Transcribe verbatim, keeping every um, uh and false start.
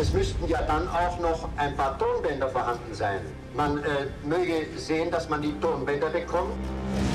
Es müssten ja dann auch noch ein paar Tonbänder vorhanden sein. Man äh, möge sehen, dass man die Tonbänder bekommt.